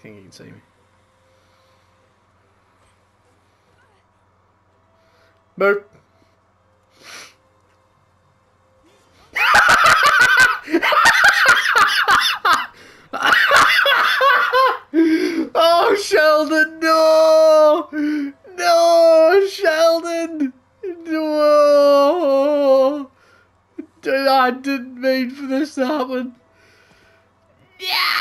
think he can see me. Boop. Oh, Sheldon, no! No, Sheldon! No! I didn't mean for this to happen. Yeah!